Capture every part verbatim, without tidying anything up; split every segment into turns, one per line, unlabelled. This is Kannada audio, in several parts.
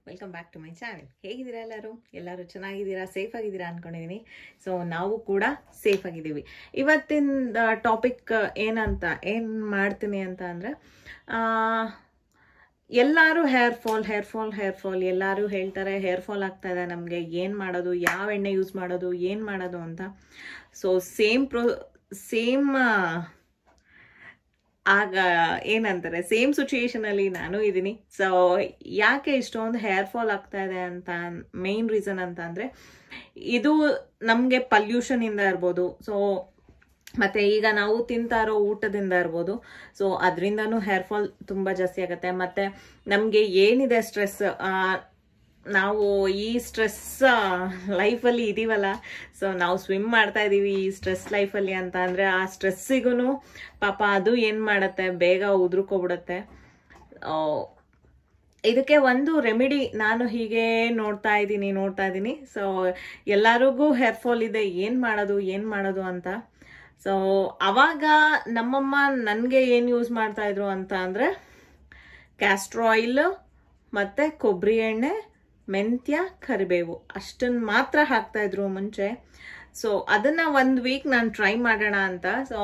Welcome back to my channel. ಹೇಗಿದ್ದೀರಾ ಎಲ್ಲರೂ? ಎಲ್ಲರೂ ಚೆನ್ನಾಗಿದ್ದೀರಾ, ಸೇಫ್ ಆಗಿದ್ದೀರಾ ಅನ್ಕೊಂಡಿದ್ದೀನಿ. ಸೊ ನಾವು ಕೂಡ ಸೇಫ್ ಆಗಿದ್ದೀವಿ. ಇವತ್ತಿನ ಟಾಪಿಕ್ ಏನಂತ ಏನು ಮಾಡ್ತೀನಿ ಅಂತ ಅಂದರೆ, ಎಲ್ಲರೂ hair fall hair fall hair fall ಎಲ್ಲರೂ ಹೇಳ್ತಾರೆ ಹೇರ್ ಫಾಲ್ ಆಗ್ತಾ ಇದೆ ನಮಗೆ, ಏನು ಮಾಡೋದು, ಯಾವ ಎಣ್ಣೆ ಯೂಸ್ ಮಾಡೋದು, ಏನು ಮಾಡೋದು ಅಂತ. ಸೊ ಸೇಮ್ ಪ್ರೊ ಸೇಮ್ ಆಗ ಏನಂತಾರೆ ಸೇಮ್ ಸಿಚುಯೇಷನ್ ಅಲ್ಲಿ ನಾನು ಇದ್ದೀನಿ. ಸೊ ಯಾಕೆ ಇಷ್ಟೊಂದು ಹೇರ್ ಫಾಲ್ ಆಗ್ತಾ ಇದೆ ಅಂತ ಮೇನ್ ರೀಸನ್ ಅಂತ ಅಂದ್ರೆ, ಇದು ನಮಗೆ ಪಲ್ಯೂಷನ್ ಇಂದ ಇರ್ಬೋದು, ಸೊ ಮತ್ತೆ ಈಗ ನಾವು ತಿಂತಾ ಇರೋ ಊಟದಿಂದ ಇರ್ಬೋದು. ಸೊ ಅದರಿಂದನೂ ಹೇರ್ ಫಾಲ್ ತುಂಬಾ ಜಾಸ್ತಿ ಆಗುತ್ತೆ. ಮತ್ತೆ ನಮ್ಗೆ ಏನಿದೆ ಸ್ಟ್ರೆಸ್, ನಾವು ಈ ಸ್ಟ್ರೆಸ್ ಲೈಫಲ್ಲಿ ಇದೀವಲ್ಲ, ಸೊ ನಾವು ಸ್ವಿಮ್ ಮಾಡ್ತಾ ಇದೀವಿ ಈ ಸ್ಟ್ರೆಸ್ ಲೈಫಲ್ಲಿ ಅಂತ ಅಂದರೆ, ಆ ಸ್ಟ್ರೆಸ್ಸಿಗೂ ಪಾಪ ಅದು ಏನು ಮಾಡುತ್ತೆ, ಬೇಗ ಉದುರ್ಕೊಬಿಡುತ್ತೆ. ಇದಕ್ಕೆ ಒಂದು ರೆಮಿಡಿ ನಾನು ಹೀಗೆ ನೋಡ್ತಾ ಇದ್ದೀನಿ ನೋಡ್ತಾ ಇದ್ದೀನಿ ಸೊ ಎಲ್ಲರಿಗೂ ಹೇರ್ ಫಾಲ್ ಇದೆ, ಏನು ಮಾಡೋದು ಏನು ಮಾಡೋದು ಅಂತ. ಸೊ ಅವಾಗ ನಮ್ಮಮ್ಮ ನನಗೆ ಏನು ಯೂಸ್ ಮಾಡ್ತಾ ಇದ್ರು ಅಂತ ಅಂದರೆ, ಕ್ಯಾಸ್ಟ್ರ್ ಆಯಿಲ್ ಮತ್ತು ಕೊಬ್ಬರಿ ಎಣ್ಣೆ, ಮೆಂತ್ಯ, ಕರಿಬೇವು ಅಷ್ಟನ್ನು ಮಾತ್ರ ಹಾಕ್ತಾ ಇದ್ರು ಮುಂಚೆ. ಸೊ ಅದನ್ನ ಒಂದು ವೀಕ್ ನಾನು ಟ್ರೈ ಮಾಡೋಣ ಅಂತ. ಸೊ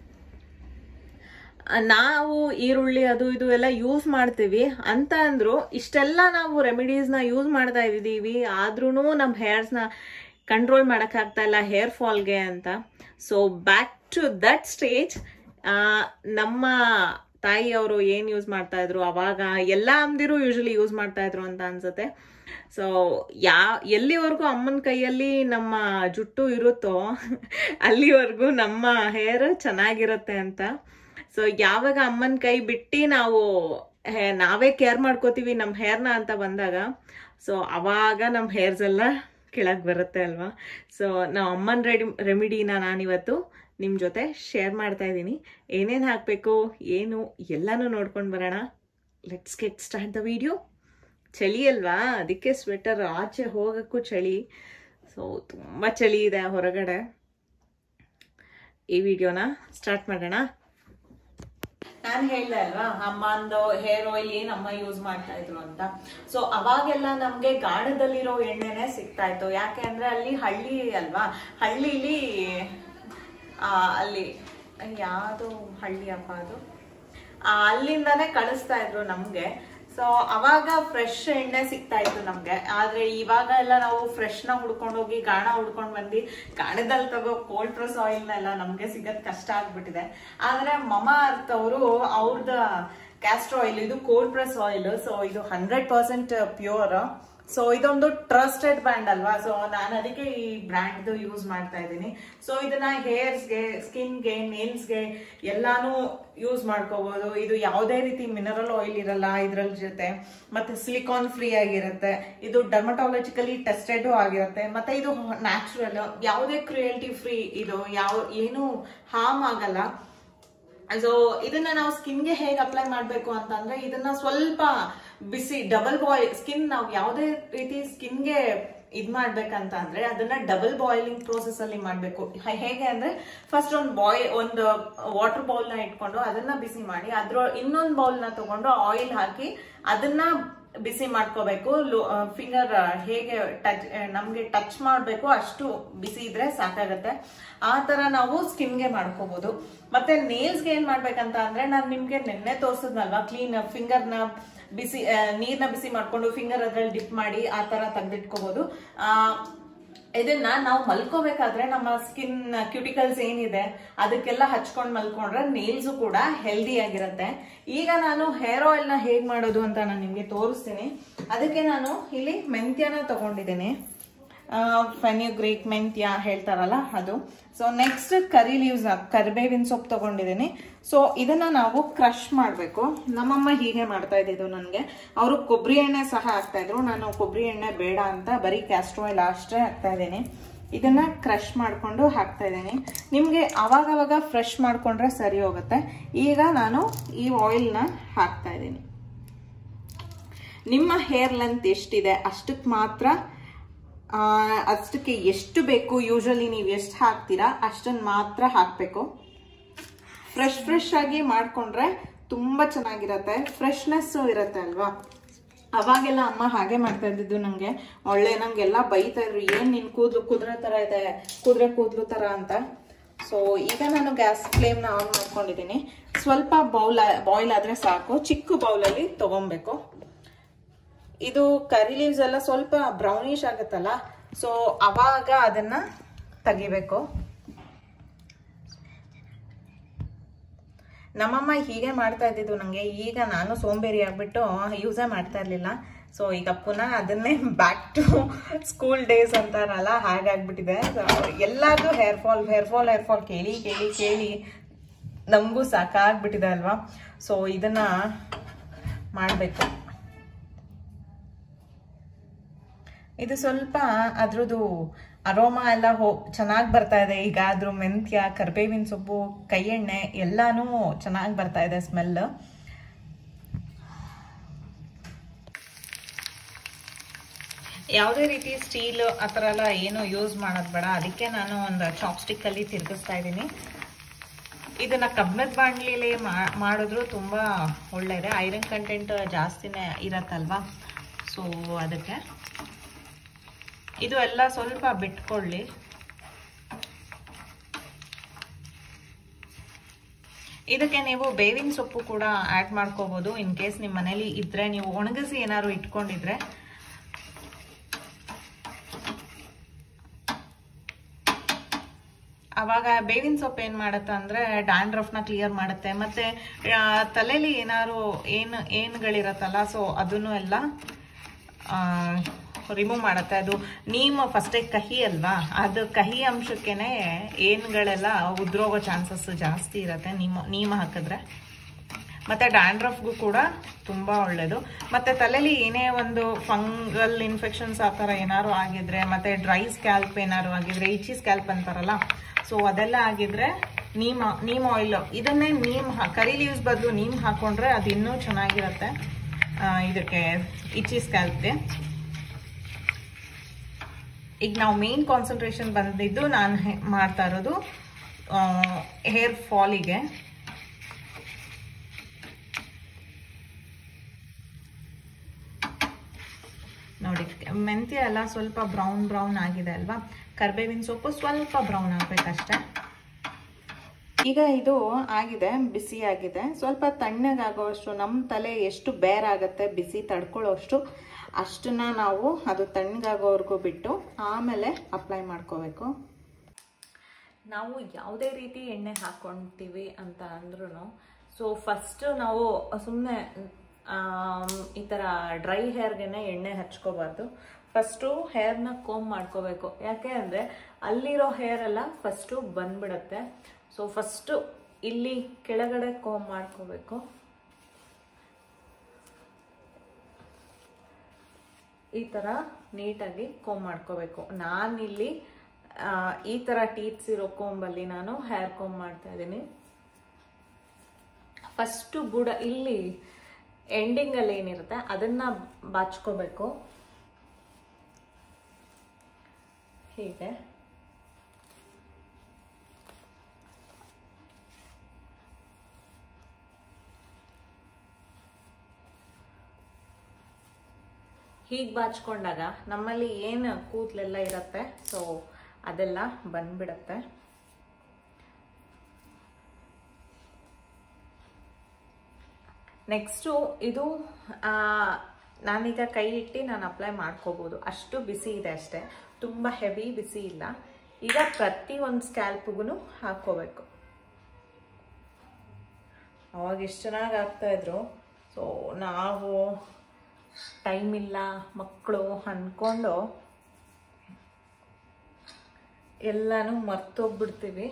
ನಾವು ಈರುಳ್ಳಿ ಅದು ಇದು ಎಲ್ಲ ಯೂಸ್ ಮಾಡ್ತೀವಿ ಅಂತ ಅಂದ್ರು, ಇಷ್ಟೆಲ್ಲ ನಾವು ರೆಮಿಡೀಸ್ನ ಯೂಸ್ ಮಾಡ್ತಾ ಇದ್ದೀವಿ, ಆದ್ರೂ ನಮ್ಮ ಹೇರ್ಸ್ನ ಕಂಟ್ರೋಲ್ ಮಾಡೋಕ್ಕಾಗ್ತಾ ಇಲ್ಲ ಹೇರ್ ಫಾಲ್ಗೆ ಅಂತ. So back to that stage, ನಮ್ಮ ತಾಯಿಯವರು ಏನು ಯೂಸ್ ಮಾಡ್ತಾ ಇದ್ರು ಅವಾಗ, ಎಲ್ಲ ಅಮ್ಮದಿರು ಯೂಶಲಿ ಯೂಸ್ ಮಾಡ್ತಾ ಇದ್ರು ಅಂತ ಅನ್ಸುತ್ತೆ. ಸೊ ಯಾ ಎಲ್ಲಿವರೆಗೂ ಅಮ್ಮನ ಕೈಯಲ್ಲಿ ನಮ್ಮ ಜುಟ್ಟು ಇರುತ್ತೋ ಅಲ್ಲಿವರೆಗೂ ನಮ್ಮ ಹೇರ್ ಚೆನ್ನಾಗಿರುತ್ತೆ ಅಂತ. ಸೊ ಯಾವಾಗ ಅಮ್ಮನ ಕೈ ಬಿಟ್ಟು ನಾವು ನಾವೇ ಕೇರ್ ಮಾಡ್ಕೋತೀವಿ ನಮ್ಮ ಹೇರ್ನ ಅಂತ ಬಂದಾಗ, ಸೊ ಅವಾಗ ನಮ್ಮ ಹೇರ್ಸ್ ಎಲ್ಲ ಕೆಳಗೆ ಬರುತ್ತೆ ಅಲ್ವಾ. ಸೊ ನಾವು ಅಮ್ಮನ ರೆಡಿ ರೆಮಿಡಿನ ನಾನಿವತ್ತು ನಿಮ್ಮ ಜೊತೆ ಶೇರ್ ಮಾಡ್ತಾ ಇದ್ದೀನಿ. ಏನೇನು ಹಾಕಬೇಕು ಏನು ಎಲ್ಲನೂ ನೋಡ್ಕೊಂಡು ಬರೋಣ. Let's get start the video. ಚಳಿ ಅಲ್ವಾ, ಅದಕ್ಕೆ ಸ್ವೆಟರ್, ಆಚೆ ಹೋಗೋಕ್ಕೂ ಚಳಿ. ಸೊ ತುಂಬ ಚಳಿ ಇದೆ ಹೊರಗಡೆ. ಈ ವಿಡಿಯೋನ ಸ್ಟಾರ್ಟ್ ಮಾಡೋಣ. ನಾನು ಹೇಳ್ದೆ ಅಲ್ವಾ ಅಮ್ಮಂದು ಹೇರ್ ಆಯಿಲ್ ಏನು ಅಮ್ಮ ಯೂಸ್ ಮಾಡ್ತಾ ಇದ್ರು ಅಂತ. ಸೊ ಅವಾಗೆಲ್ಲ ನಮ್ಗೆ ಗಾಣದಲ್ಲಿರೋ ಎಣ್ಣೆನೆ ಸಿಗ್ತಾ ಇತ್ತು. ಯಾಕೆ ಅಂದ್ರೆ ಅಲ್ಲಿ ಹಳ್ಳಿ ಅಲ್ವಾ, ಹಳ್ಳಿಲಿ ಅಲ್ಲಿ ಯಾವುದು ಹಳ್ಳಿ ಅಪ್ಪ ಅದು, ಅಲ್ಲಿಂದಾನೆ ಕಳಿಸ್ತಾ ಇದ್ರು ನಮ್ಗೆ. ಸೊ ಅವಾಗ ಫ್ರೆಶ್ ಎಣ್ಣೆ ಸಿಗ್ತಾ ಇತ್ತು ನಮ್ಗೆ. ಆದ್ರೆ ಇವಾಗ ಎಲ್ಲ ನಾವು ಫ್ರೆಶ್ ನ ಹುಡ್ಕೊಂಡು ಹೋಗಿ ಗಾಣ ಹುಡ್ಕೊಂಡ್ ಬಂದು ಗಾಣದಲ್ಲಿ ತಗೋ ಕೋಲ್ಡ್ ಪ್ರೆಸ್ ಆಯಿಲ್ ಎಲ್ಲ ನಮ್ಗೆ ಸಿಗದ್ ಕಷ್ಟ ಆಗ್ಬಿಟ್ಟಿದೆ. ಆದ್ರೆ ಮಮಾ ಅರ್ತ್ ಅವರು ಅವ್ರದ್ದು ಕ್ಯಾಸ್ಟ್ರ್ ಆಯಿಲ್, ಇದು ಕೋಲ್ಡ್ ಪ್ರೆಸ್ ಆಯಿಲ್. ಸೊ ಇದು ಹಂಡ್ರೆಡ್ ಪರ್ಸೆಂಟ್ ಪ್ಯೂರ್. ಸೊ ಇದೊಂದು ಟ್ರಸ್ಟೆಡ್ ಬ್ರ್ಯಾಂಡ್ ಅಲ್ವಾ, ಸೊ ನಾನು ಅದಕ್ಕೆ ಈ ಬ್ರ್ಯಾಂಡ್ ಯೂಸ್ ಮಾಡ್ತಾ ಇದ್ದೀನಿ. ಸೊ ಇದನ್ನ ಹೇರ್ಸ್ಗೆ, ಸ್ಕಿನ್ಗೆ, ನೇಲ್ಸ್ಗೆ ಎಲ್ಲಾನು ಯೂಸ್ ಮಾಡ್ಕೋಬಹುದು. ಇದು ಯಾವುದೇ ರೀತಿ ಮಿನರಲ್ ಆಯಿಲ್ ಇರಲ್ಲ ಇದ್ರ ಜೊತೆ, ಮತ್ತೆ ಸಿಲಿಕಾನ್ ಫ್ರೀ ಆಗಿರುತ್ತೆ. ಇದು ಡರ್ಮಟಾಲಜಿಕಲಿ ಟೆಸ್ಟೆಡ್ ಆಗಿರುತ್ತೆ, ಮತ್ತೆ ಇದು ನ್ಯಾಚುರಲ್, ಯಾವುದೇ ಕ್ರಿಯಲ್ಟಿ ಫ್ರೀ, ಇದು ಯಾವ ಏನು ಹಾರ್ಮ್ ಆಗಲ್ಲ. ಸೊ ಇದನ್ನ ನಾವು ಸ್ಕಿನ್ಗೆ ಹೇಗೆ ಅಪ್ಲೈ ಮಾಡ್ಬೇಕು ಅಂತಂದ್ರೆ, ಇದನ್ನ ಸ್ವಲ್ಪ ಬಿಸಿ ಡಬಲ್ ಬಾಯ್ಲ್ ಸ್ಕಿನ್, ನಾವು ಯಾವುದೇ ರೀತಿ ಸ್ಕಿನ್ಗೆ ಇದ್ ಮಾಡ್ಬೇಕಂತ ಅಂದ್ರೆ ಅದನ್ನ ಡಬಲ್ ಬಾಯ್ಲಿಂಗ್ ಪ್ರೋಸೆಸ್ ಅಲ್ಲಿ ಮಾಡ್ಬೇಕು. ಹೇಗೆ ಅಂದ್ರೆ, ಫಸ್ಟ್ ಒಂದು ಬಾಯ್ ಒಂದು ವಾಟರ್ ಬೌಲ್ ನ ಇಟ್ಕೊಂಡು ಅದನ್ನ ಬಿಸಿ ಮಾಡಿ, ಅದ್ರ ಇನ್ನೊಂದು ಬೌಲ್ ನ ತಗೊಂಡು ಆಯಿಲ್ ಹಾಕಿ ಅದನ್ನ ಬಿಸಿ ಮಾಡ್ಕೋಬೇಕು. ಫಿಂಗರ್ ಹೇಗೆ ಟಚ್ ನಮ್ಗೆ ಟಚ್ ಮಾಡ್ಬೇಕು ಅಷ್ಟು ಬಿಸಿ ಇದ್ರೆ ಸಾಕಾಗತ್ತೆ. ಆ ತರ ನಾವು ಸ್ಕಿನ್ಗೆ ಮಾಡ್ಕೋಬಹುದು. ಮತ್ತೆ ನೇಲ್ಸ್ಗೆ ಏನ್ ಮಾಡ್ಬೇಕಂತ ಅಂದ್ರೆ, ನಾನು ನಿಮ್ಗೆ ನೆನ್ನೆ ತೋರ್ಸದ್ನಲ್ವಾ, ಕ್ಲೀನ್ ಫಿಂಗರ್ ನ ಬಿಸಿ ನೀರ್ನ ಬಿಸಿ ಮಾಡ್ಕೊಂಡು ಫಿಂಗರ್ ಅದ್ರಲ್ಲಿ ಡಿಪ್ ಮಾಡಿ ಆ ತರ ತೆಗೆದಿಟ್ಕೋಬಹುದು. ಆ ಇದನ್ನ ನಾವು ಮಲ್ಕೋಬೇಕಾದ್ರೆ ನಮ್ಮ ಸ್ಕಿನ್ ಕ್ಯೂಟಿಕಲ್ಸ್ ಏನಿದೆ ಅದಕ್ಕೆಲ್ಲ ಹಚ್ಕೊಂಡ್ ಮಲ್ಕೊಂಡ್ರೆ ನೇಲ್ಸು ಕೂಡ ಹೆಲ್ದಿ ಆಗಿರುತ್ತೆ. ಈಗ ನಾನು ಹೇರ್ ಆಯಿಲ್ ನ ಹೇಗ್ ಮಾಡೋದು ಅಂತ ನಾನು ನಿಮ್ಗೆ ತೋರಿಸ್ತೀನಿ. ಅದಕ್ಕೆ ನಾನು ಇಲ್ಲಿ ಮೆಂತ್ಯನ ತಗೊಂಡಿದ್ದೀನಿ, ಫೆನ್ಯುಗ್ರೀಕ್ ಮೆಂತ್ಯ ಹೇಳ್ತಾರಲ್ಲ ಅದು. ಸೊ ನೆಕ್ಸ್ಟ್ ಕರಿ ಲೀವ್ಸ್, ಕರಿಬೇವಿನ ಸೊಪ್ಪು ತಗೊಂಡಿದ್ದೀನಿ. ಸೊ ಇದನ್ನ ನಾವು ಕ್ರಶ್ ಮಾಡಬೇಕು. ನಮ್ಮಮ್ಮ ಹೀಗೆ ಮಾಡ್ತಾ ಇದ್ದಿದ್ದು ನನಗೆ. ಅವರು ಕೊಬ್ಬರಿ ಎಣ್ಣೆ ಸಹ ಹಾಕ್ತಾ ಇದ್ರು, ನಾನು ಕೊಬ್ಬರಿ ಎಣ್ಣೆ ಬೇಡ ಅಂತ ಬರೀ ಕ್ಯಾಸ್ಟ್ರ್ ಆಯಿಲ್ ಅಷ್ಟೇ ಹಾಕ್ತಾ ಇದ್ದೀನಿ. ಇದನ್ನ ಕ್ರಶ್ ಮಾಡ್ಕೊಂಡು ಹಾಕ್ತಾ ಇದ್ದೀನಿ. ನಿಮ್ಗೆ ಅವಾಗವಾಗ ಫ್ರೆಶ್ ಮಾಡ್ಕೊಂಡ್ರೆ ಸರಿ ಹೋಗುತ್ತೆ. ಈಗ ನಾನು ಈ ಆಯಿಲ್ನ ಹಾಕ್ತಾ ಇದ್ದೀನಿ. ನಿಮ್ಮ ಹೇರ್ ಲೆಂತ್ ಎಷ್ಟಿದೆ ಅಷ್ಟಕ್ಕೆ ಮಾತ್ರ, ಅಷ್ಟಕ್ಕೆ ಎಷ್ಟು ಬೇಕು, ಯೂಶಲಿ ನೀವು ಎಷ್ಟು ಹಾಕ್ತೀರಾ ಅಷ್ಟನ್ನು ಮಾತ್ರ ಹಾಕಬೇಕು. ಫ್ರೆಶ್ ಫ್ರೆಶ್ ಆಗಿ ಮಾಡ್ಕೊಂಡ್ರೆ ತುಂಬಾ ಚೆನ್ನಾಗಿರತ್ತೆ, ಫ್ರೆಶ್ನೆಸ್ ಇರುತ್ತೆ ಅಲ್ವಾ. ಅವಾಗೆಲ್ಲ ಅಮ್ಮ ಹಾಗೆ ಮಾಡ್ತಾ ಇದ್ದಿದ್ದು ನಂಗೆ ಒಳ್ಳೆ ನಂಗೆಲ್ಲ ಬೈತಾ ಇದ್ರು, ಏನ್ ನಿನ್ ಕೂದಲು ಕುದುರೆ ತರ ಇದೆ, ಕುದುರೆ ಕೂದಲು ತರ ಅಂತ. ಸೊ ಈಗ ನಾನು ಗ್ಯಾಸ್ ಫ್ಲೇಮ್ನ ಆನ್ ಮಾಡ್ಕೊಂಡಿದ್ದೀನಿ. ಸ್ವಲ್ಪ ಬೌಲ್ ಬಾಯ್ಲ್ ಆದ್ರೆ ಸಾಕು. ಚಿಕ್ಕ ಬೌಲಲ್ಲಿ ತಗೊಬೇಕು. ಇದು ಕರಿ ಲೀವ್ಸ್ ಎಲ್ಲ ಸ್ವಲ್ಪ ಬ್ರೌನಿಶ್ ಆಗುತ್ತಲ್ಲ, ಸೊ ಅವಾಗ ಅದನ್ನ ತೆಗಿಬೇಕು. ನಮ್ಮಮ್ಮ ಹೀಗೆ ಮಾಡ್ತಾ ಇದ್ದಿದ್ದು ನಂಗೆ. ಈಗ ನಾನು ಸೋಂಬೇರಿ ಆಗ್ಬಿಟ್ಟು ಯೂಸೇ ಮಾಡ್ತಾ ಇರ್ಲಿಲ್ಲ. ಸೊ ಈಗ ಪುನಃ ಅದನ್ನೇ ಬ್ಯಾಕ್ ಟು ಸ್ಕೂಲ್ ಡೇಸ್ ಅಂತಾರಲ್ಲ ಹಾಗಾಗ್ಬಿಟ್ಟಿದೆ. ಎಲ್ಲಾರ್ದು hair fall hair fall hair fall ಕೇಳಿ ಕೇಳಿ ಕೇಳಿ ನಮಗೂ ಸಾಕಾಗ್ಬಿಟ್ಟಿದೆ ಅಲ್ವಾ. ಸೊ ಇದನ್ನ ಮಾಡಬೇಕು. ಇದು ಸ್ವಲ್ಪ ಅದ್ರದ್ದು ಅರೋಮಾ ಎಲ್ಲ ಹೋ ಚೆನ್ನಾಗಿ ಬರ್ತಾ ಇದೆ. ಈಗ ಅದ್ರ ಮೆಂತ್ಯ, ಕರ್ಬೇವಿನ ಸೊಪ್ಪು, ಕೈ ಎಣ್ಣೆ ಎಲ್ಲಾನು ಚೆನ್ನಾಗಿ ಬರ್ತಾ ಇದೆ ಸ್ಮೆಲ್. ಯಾವುದೇ ರೀತಿ ಸ್ಟೀಲ್ ಆ ಥರ ಎಲ್ಲ ಏನು ಯೂಸ್ ಮಾಡೋದು ಬೇಡ. ಅದಕ್ಕೆ ನಾನು ಒಂದು ಚಾಪ್ಸ್ಟಿಕ್ ಅಲ್ಲಿ ತಿರುಗಿಸ್ತಾ ಇದ್ದೀನಿ. ಇದನ್ನ ಕಬ್ಬಿಣದ ಬಾಣಲಿಲಿ ಮಾಡಿದ್ರು ತುಂಬಾ ಒಳ್ಳೆಯದೆ. ಐರನ್ ಕಂಟೆಂಟ್ ಜಾಸ್ತಿನೇ ಇರತ್ತಲ್ವಾ, ಸೊ ಅದಕ್ಕೆ ಇದು ಎಲ್ಲ ಸ್ವಲ್ಪ ಬಿಟ್ಕೊಳ್ಳಿ. ಇದಕ್ಕೆ ನೀವು ಬೇವಿನ ಸೊಪ್ಪು ಕೂಡ ಆಡ್ ಮಾಡ್ಕೋಬಹುದು. ಇನ್ ಕೇಸ್ ನಿಮ್ಮ ಮನೇಲಿ ಇದ್ರೆ, ನೀವು ಒಣಗಿಸಿ ಏನಾದ್ರು ಇಟ್ಕೊಂಡಿದ್ರೆ. ಅವಾಗ ಬೇವಿನ ಸೊಪ್ಪು ಏನ್ ಮಾಡತ್ತೆ ಅಂದ್ರೆ ಡ್ಯಾಂಡ್ರಫ್ನ ಕ್ಲಿಯರ್ ಮಾಡುತ್ತೆ. ಮತ್ತೆ ತಲೆಯಲ್ಲಿ ಏನಾದ್ರು ಏನ್ ಏನ್ಗಳಿರತ್ತಲ್ಲ, ಸೊ ಅದನ್ನು ಎಲ್ಲ ರಿಮೂವ್ ಮಾಡುತ್ತೆ. ಅದು ನೀಮ್ ಫಸ್ಟೇ ಕಹಿ ಅಲ್ವಾ, ಅದು ಕಹಿ ಅಂಶಕ್ಕೇನೆ ಏನ್ಗಳೆಲ್ಲ ಉದ್ರೋಗೋ ಚಾನ್ಸಸ್ ಜಾಸ್ತಿ ಇರುತ್ತೆ ನೀಮ್ ನೀಮ್ ಹಾಕಿದ್ರೆ. ಮತ್ತೆ ಡ್ಯಾಂಡ್ರಫ್ಗೂ ಕೂಡ ತುಂಬಾ ಒಳ್ಳೇದು. ಮತ್ತೆ ತಲೆಯಲ್ಲಿ ಏನೇ ಒಂದು ಫಂಗಲ್ ಇನ್ಫೆಕ್ಷನ್ಸ್ ಆ ಥರ ಏನಾದ್ರು ಆಗಿದ್ರೆ, ಮತ್ತೆ ಡ್ರೈ ಸ್ಕ್ಯಾಲ್ಪ್ ಏನಾದ್ರು ಆಗಿದ್ರೆ, ಇಚಿ ಸ್ಕ್ಯಾಲ್ಪ್ ಅಂತಾರಲ್ಲ, ಸೊ ಅದೆಲ್ಲ ಆಗಿದ್ರೆ ನೀಮ್ ನೀಮ್ ಆಯಿಲ್ ಇದನ್ನೇ ನೀಮ್ ಕರಿ ಲೀವ್ಸ್ ಬದಲು ನೀಮ್ ಹಾಕೊಂಡ್ರೆ ಅದು ಇನ್ನೂ ಚೆನ್ನಾಗಿರುತ್ತೆ ಇದಕ್ಕೆ ಇಚಿ ಸ್ಕ್ಯಾಲ್ಪ್ಗೆ. ಈಗ ನಾವು ಮೇನ್ ಕಾನ್ಸಂಟ್ರೇಷನ್ ಬಂದಿದ್ದು ನಾನು ಮಾಡ್ತಾ ಇರೋದು ಹೇರ್ ಫಾಲಿಗೆ. ನೋಡಿ, ಮೆಂತ್ಯ ಎಲ್ಲ ಸ್ವಲ್ಪ ಬ್ರೌನ್ ಬ್ರೌನ್ ಆಗಿದೆ ಅಲ್ವಾ. ಕರ್ಬೇವಿನ ಸೊಪ್ಪು ಸ್ವಲ್ಪ ಬ್ರೌನ್ ಆಗ್ಬೇಕಷ್ಟೆ. ಈಗ ಇದು ಆಗಿದೆ, ಬಿಸಿ ಆಗಿದೆ. ಸ್ವಲ್ಪ ತಣ್ಣಗಾಗುವಷ್ಟು, ನಮ್ಮ ತಲೆ ಎಷ್ಟು ಬೇರಾಗತ್ತೆ ಬಿಸಿ ತಡ್ಕೊಳ್ಳೋಷ್ಟು ಅಷ್ಟನ್ನ ನಾವು ಅದು ತಣ್ಣಗಾಗೋವರೆಗೂ ಬಿಟ್ಟು ಆಮೇಲೆ ಅಪ್ಲೈ ಮಾಡ್ಕೋಬೇಕು. ನಾವು ಯಾವುದೇ ರೀತಿ ಎಣ್ಣೆ ಹಾಕ್ಕೊಳ್ತೀವಿ ಅಂತ ಅಂದ್ರೂ, ಸೊ ಫಸ್ಟ್ ನಾವು ಸುಮ್ಮನೆ ಈ ಥರ ಡ್ರೈ ಹೇರ್ಗೆನೆ ಎಣ್ಣೆ ಹಚ್ಕೋಬಾರ್ದು. ಫಸ್ಟು ಹೇರ್ನ ಕೋಮ್ ಮಾಡ್ಕೋಬೇಕು. ಯಾಕೆ ಅಂದರೆ ಅಲ್ಲಿರೋ ಹೇರ್ ಎಲ್ಲ ಫಸ್ಟು ಬಂದ್ಬಿಡತ್ತೆ. ಸೊ ಫಸ್ಟು ಇಲ್ಲಿ ಕೆಳಗಡೆ ಕೋಮ್ ಮಾಡ್ಕೋಬೇಕು. ಈ ಥರ ನೀಟಾಗಿ ಕೋಮ್ ಮಾಡ್ಕೋಬೇಕು. ನಾನಿಲ್ಲಿ ಈ ಥರ ಟೀತ್ಸ್ ಇರೋ ಕೋಂಬಲ್ಲಿ ನಾನು ಹೇರ್ ಕೋಮ್ ಮಾಡ್ತಾ ಇದ್ದೀನಿ. ಫಸ್ಟು ಬುಡ ಇಲ್ಲಿ ಎಂಡಿಂಗಲ್ಲಿ ಏನಿರುತ್ತೆ ಅದನ್ನ ಬಾಚ್ಕೋಬೇಕು. ಹೀಗೆ ಹೀಗೆ ಬಾಚ್ಕೊಂಡಾಗ ನಮ್ಮಲ್ಲಿ ಏನು ಕೂದಲೆಲ್ಲ ಇರುತ್ತೆ, ಸೊ ಅದೆಲ್ಲ ಬಂದ್ಬಿಡತ್ತೆ. ನೆಕ್ಸ್ಟು ಇದು ನಾನೀಗ ಕೈ ಇಟ್ಟು ನಾನು ಅಪ್ಲೈ ಮಾಡ್ಕೋಬೋದು. ಅಷ್ಟು ಬಿಸಿ ಇದೆ ಅಷ್ಟೇ, ತುಂಬ ಹೆವಿ ಬಿಸಿ ಇಲ್ಲ. ಈಗ ಪ್ರತಿ ಒಂದು ಸ್ಕ್ಯಾಲ್ಪ್ಗೂ ಹಾಕ್ಕೋಬೇಕು. ಅವಾಗ ಎಷ್ಟು ಚೆನ್ನಾಗಿ ಆಗ್ತಾಯಿದ್ರು. ಸೊ ನಾವು ಟೈಮ್ ಇಲ್ಲ ಮಕ್ಕಳು ಅಂದ್ಕೊಂಡು ಎಲ್ಲನೂ ಮರ್ತೋಗ್ಬಿಡ್ತೀವಿ.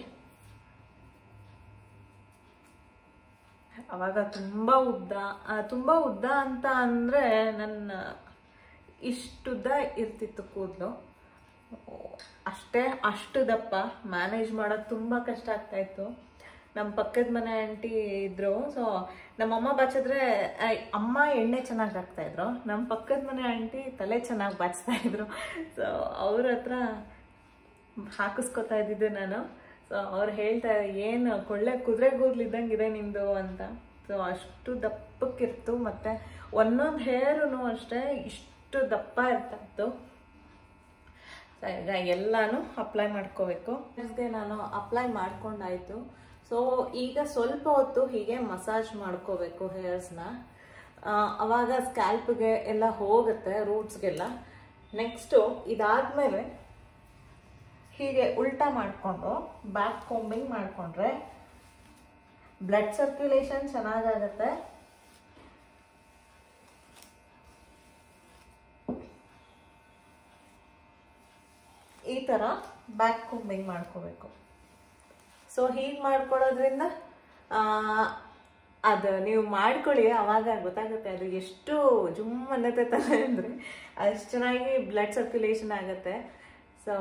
ಅವಾಗ ತುಂಬ ಉದ್ದ ತುಂಬ ಉದ್ದ ಅಂತ ಅಂದರೆ ನನ್ನ ಇಷ್ಟುದ್ದ ಇರ್ತಿತ್ತು ಕೂದಲು. ಅಷ್ಟೇ ಅಷ್ಟು ದಪ್ಪ ಮ್ಯಾನೇಜ್ ಮಾಡೋದು ತುಂಬ ಕಷ್ಟ ಆಗ್ತಾಯಿತ್ತು. ನಮ್ಮ ಪಕ್ಕದ ಮನೆ ಆಂಟಿ ಇದ್ರು. ಸೊ ನಮ್ಮಮ್ಮ ಬಾಚಿದ್ರೆ ಅಮ್ಮ ಎಣ್ಣೆ ಚೆನ್ನಾಗಿ ಹಾಕ್ತಾಯಿದ್ರು, ನಮ್ಮ ಪಕ್ಕದ ಮನೆ ಆಂಟಿ ತಲೆ ಚೆನ್ನಾಗಿ ಬಾಚ್ತಾ ಇದ್ರು. ಸೊ ಅವ್ರ ಹತ್ರ ಹಾಕಿಸ್ಕೊತಾ ಇದ್ದಿದ್ದು ನಾನು. ಸೊ ಅವ್ರು ಹೇಳ್ತಾ ಏನು ಕೊಳ್ಳೆ ಕುದುರೆ ಕೂದಲಿದ್ದಂಗೆ ಇದೆ ನಿಂದು ಅಂತ. ಸೊ ಅಷ್ಟು ದಪ್ಪಕ್ಕಿರ್ತು, ಮತ್ತು ಒಂದೊಂದು ಹೇರೂ ಅಷ್ಟೇ ಇಷ್ಟು ದಪ್ಪ ಇರ್ತಾಯಿತ್ತು. ಈಗ ಎಲ್ಲಾನು ಅಪ್ಲೈ ಮಾಡ್ಕೋಬೇಕು. ಇದಕ್ಕೆ ನಾನು ಅಪ್ಲೈ ಮಾಡ್ಕೊಂಡಾಯ್ತು. ಸೊ ಈಗ ಸ್ವಲ್ಪ ಹೊತ್ತು ಹೀಗೆ ಮಸಾಜ್ ಮಾಡ್ಕೋಬೇಕು ಹೇರ್ಸ್ನ, ಅವಾಗ ಸ್ಕ್ಯಾಲ್ಪ್ಗೆ ಎಲ್ಲ ಹೋಗುತ್ತೆ, ರೂಟ್ಸ್ಗೆಲ್ಲ. ನೆಕ್ಸ್ಟು ಇದಾದ್ಮೇಲೆ ಹೀಗೆ ಉಲ್ಟಾ ಮಾಡಿಕೊಂಡು ಬ್ಯಾಕ್ ಕೋಂಬಿಂಗ್ ಮಾಡಿಕೊಂಡ್ರೆ ಬ್ಲಡ್ ಸರ್ಕ್ಯುಲೇಷನ್ ಚೆನ್ನಾಗಾಗತ್ತೆ. ಈ ಥರ ಬ್ಯಾಕ್ ಕೋಂಬಿಂಗ್ ಮಾಡ್ಕೋಬೇಕು. ಸೊ ಹೀಗೆ ಮಾಡ್ಕೊಳ್ಳೋದ್ರಿಂದ ಅದು ನೀವು ಮಾಡ್ಕೊಳ್ಳಿ, ಅವಾಗ ಗೊತ್ತಾಗುತ್ತೆ ಅದು ಎಷ್ಟು ಜುಮ್ ಅನ್ನತ್ತೆ ತಲೆ ಅಂದರೆ ಅಷ್ಟು ಚೆನ್ನಾಗಿ ಬ್ಲಡ್ ಸರ್ಕ್ಯುಲೇಷನ್ ಆಗುತ್ತೆ. ಸೊ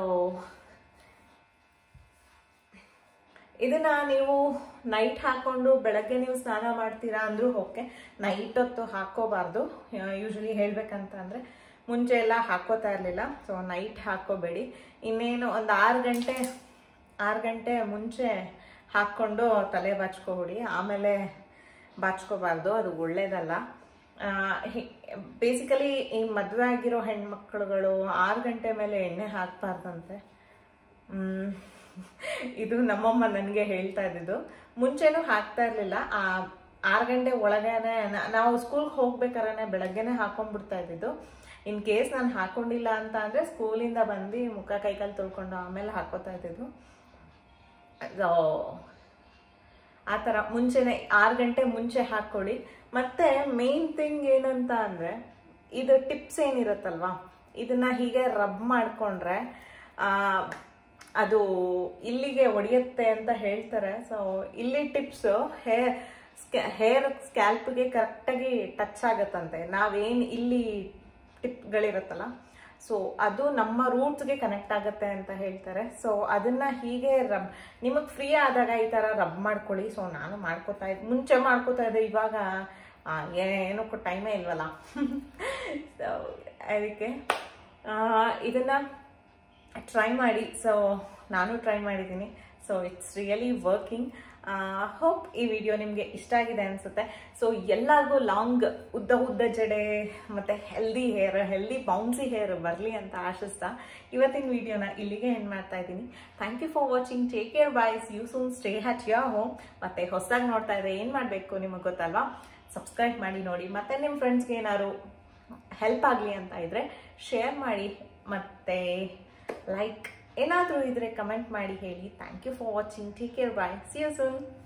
ಇದನ್ನ ನೀವು ನೈಟ್ ಹಾಕೊಂಡು ಬೆಳಗ್ಗೆ ನೀವು ಸ್ನಾನ ಮಾಡ್ತೀರಾ ಅಂದ್ರೂ ಓಕೆ, ನೈಟ್ ಹೊತ್ತು ಹಾಕೋಬಾರ್ದು. ಯೂಶಲಿ ಹೇಳ್ಬೇಕಂತ ಅಂದರೆ ಮುಂಚೆ ಎಲ್ಲ ಹಾಕೋತಾ ಇರಲಿಲ್ಲ. ಸೊ ನೈಟ್ ಹಾಕೋಬೇಡಿ. ಇನ್ನೇನು ಒಂದು ಆರು ಗಂಟೆ ಆರು ಗಂಟೆ ಮುಂಚೆ ಹಾಕ್ಕೊಂಡು ತಲೆ ಬಾಚ್ಕೊಬಿಡಿ, ಆಮೇಲೆ ಬಾಚ್ಕೋಬಾರ್ದು, ಅದು ಒಳ್ಳೇದಲ್ಲ. ಬೇಸಿಕಲಿ ಈ ಮದುವೆ ಆಗಿರೋ ಹೆಣ್ಮಕ್ಳುಗಳು ಆರು ಗಂಟೆ ಮೇಲೆ ಎಣ್ಣೆ ಹಾಕ್ಬಾರ್ದಂತೆ. ಇದು ನಮ್ಮಮ್ಮ ನನಗೆ ಹೇಳ್ತಾ ಇದ್ದಿದ್ದು. ಮುಂಚೆನೂ ಹಾಕ್ತಾ ಇರಲಿಲ್ಲ. ಆ ಆರು ಗಂಟೆ ಒಳಗೇನೆ ನಾವು ಸ್ಕೂಲ್ಗೆ ಹೋಗ್ಬೇಕಾದ್ರೆ ಬೆಳಗ್ಗೆನೆ ಹಾಕೊಂಡ್ಬಿಡ್ತಾ ಇದ್ದಿದ್ದು. ಇನ್ ಕೇಸ್ ನಾನು ಹಾಕೊಂಡಿಲ್ಲ ಅಂತ ಅಂದರೆ ಸ್ಕೂಲಿಂದ ಬಂದು ಮುಖ ಕೈಕಾಲು ತೊಳ್ಕೊಂಡು ಆಮೇಲೆ ಹಾಕೋತಾ ಇದ್ದಿದ್ದು. ಆ ಥರ ಮುಂಚೆನೆ ಆರು ಗಂಟೆ ಮುಂಚೆ ಹಾಕ್ಕೊಳ್ಳಿ. ಮತ್ತು ಮೇನ್ ಥಿಂಗ್ ಏನಂತ ಅಂದರೆ ಇದು ಟಿಪ್ಸ್ ಏನಿರುತ್ತಲ್ವಾ, ಇದನ್ನ ಹೀಗೆ ರಬ್ ಮಾಡಿಕೊಂಡ್ರೆ ಅದು ಇಲ್ಲಿಗೆ ಒಡೆಯುತ್ತೆ ಅಂತ ಹೇಳ್ತಾರೆ. ಸೊ ಇಲ್ಲಿ ಟಿಪ್ಸು ಹೇರ್ ಹೇರ್ ಸ್ಕ್ಯಾಲ್ಪ್ಗೆ ಕರೆಕ್ಟಾಗಿ ಟಚ್ ಆಗುತ್ತಂತೆ. ನಾವೇನು ಇಲ್ಲಿ ಟಿಪ್ಗಳಿರುತ್ತಲ್ಲ, ಸೊ ಅದು ನಮ್ಮ ರೂಟ್ಸ್ಗೆ ಕನೆಕ್ಟ್ ಆಗುತ್ತೆ ಅಂತ ಹೇಳ್ತಾರೆ. ಸೊ ಅದನ್ನ ಹೀಗೆ ರಬ್ ನಿಮಗೆ ಫ್ರೀ ಆದಾಗ ಈ ಥರ ರಬ್ ಮಾಡ್ಕೊಳ್ಳಿ. ಸೊ ನಾನು ಮಾಡ್ಕೋತಾ ಇದ್ದೆ, ಮುಂಚೆ ಮಾಡ್ಕೋತಾ ಇದ್ದೆ, ಇವಾಗ ಏನಕ್ಕೂ ಟೈಮೇ ಇಲ್ವಲ್ಲ. ಸೊ ಅದಕ್ಕೆ ಇದನ್ನ ಟ್ರೈ ಮಾಡಿ. ಸೊ ನಾನು ಟ್ರೈ ಮಾಡಿದ್ದೀನಿ. So it's really working. Hope ಈ ವಿಡಿಯೋ ನಿಮಗೆ ಇಷ್ಟ ಆಗಿದೆ ಅನಿಸುತ್ತೆ. ಸೊ ಎಲ್ಲರಿಗೂ ಲಾಂಗ್ ಉದ್ದ ಉದ್ದ ಜಡೆ ಮತ್ತು healthy hair, healthy bouncy hair ಬರಲಿ ಅಂತ ಆಶಿಸ್ತಾ ಇವತ್ತಿನ ವಿಡಿಯೋನ ಇಲ್ಲಿಗೆ ಎಂಡ್ ಮಾಡ್ತಾ ಇದ್ದೀನಿ. Thank you for watching. Take care, bye, see you soon, stay at your home. ಮತ್ತು ಹೊಸದಾಗಿ ನೋಡ್ತಾ ಇದ್ರೆ ಏನು ಮಾಡಬೇಕು ನಿಮಗೆ ಗೊತ್ತಲ್ವಾ, ಸಬ್ಸ್ಕ್ರೈಬ್ ಮಾಡಿ ನೋಡಿ. ಮತ್ತು ನಿಮ್ಮ ಫ್ರೆಂಡ್ಸ್ಗೆ ಏನಾದ್ರು ಹೆಲ್ಪ್ ಆಗಲಿ ಅಂತ ಇದ್ದರೆ ಶೇರ್ ಮಾಡಿ, ಮತ್ತು ಲೈಕ್ ಏನಾದರೂ ಇದ್ರೆ ಕಮೆಂಟ್ ಮಾಡಿ ಹೇಳಿ. Thank you for watching. Take care, bye, see you soon.